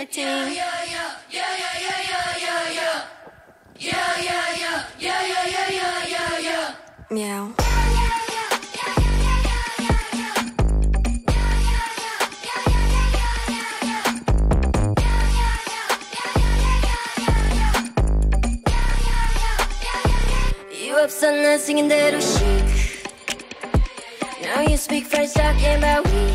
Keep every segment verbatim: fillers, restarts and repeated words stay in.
파이팅. Meow. You upset 난 singing 대로 chic. Now you speak French talking about we.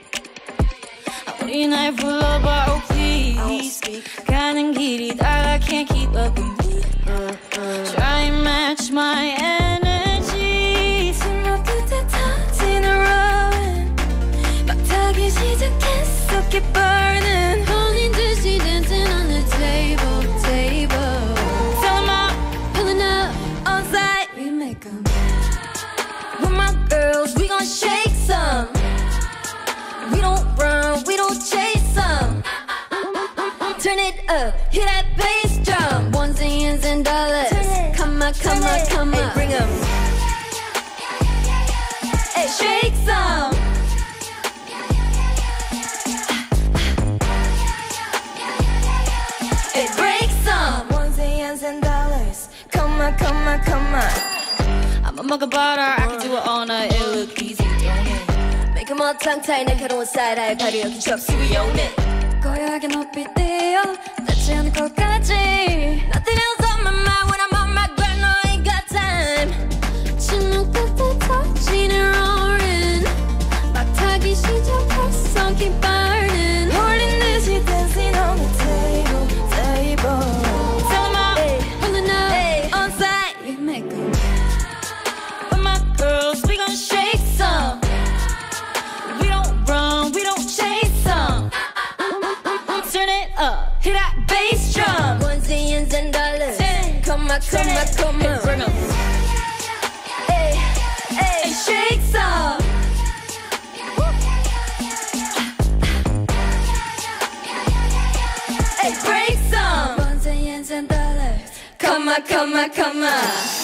우리 날 불러봐 oh please. 가는 길이다가 can't keep up with me. uh, uh. Try and match my energy. 숨 끝에 터지는 rolling. 막 타기 시작했어 keep burning. 홀린 듯이 dancing on the table, table. Tell them all, pulling up on side. We make them. With my girls, we gon' shake some. We don't run, we don't chase some. Turn it up, hit that bass drum. Ones and ends and dollars. Come on, come on, come on. Hey, bring 'em. Hey, shake some. Hey, break some. Ones and ends and dollars. Come on, come on, come on. I'm a mug of butter, I can do it all night. It look easy, don't it? Make 'em all tongue-tied, 날카로운 side-eye 발이 여기 접시 we own it. 고요하게 높이 뛰어 닿지 않을 것까지. Nothing else on my mind when I'm on my grind. No, I ain't got time. 침묵 끝에 터지는 roaring. 막 타기 시작했어 keep burning. 홀린 듯이 dancing on the table, table. Tell 'em all, hey, pulling up, hey, on side. We make 'em. With my girls, we gon' shake some. We don't run, we don't chase some. Turn it up, hit that bass drum. Ones and ends and dollars. Come on, come on, come on. Bring 'em. Hey, hey, shake some. Hey, break some. Ones and ends and dollars. Come on, come on, come on.